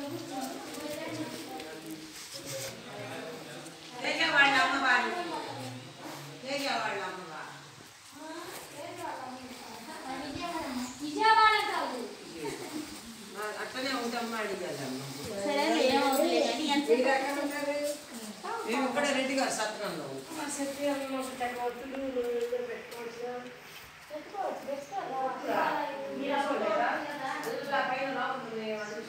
అట్లనే ఉంటాం మేము ఇక్కడ రెడ్డి గారు సత్రంలో పెట్టుకోవచ్చు